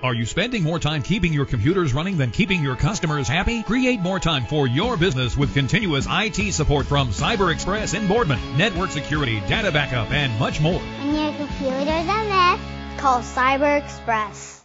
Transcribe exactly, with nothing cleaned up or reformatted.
Are you spending more time keeping your computers running than keeping your customers happy? Create more time for your business with continuous I T support from Cyber Express in Boardman. Network security, data backup, and much more. When your computer's a mess, call Cyber Express.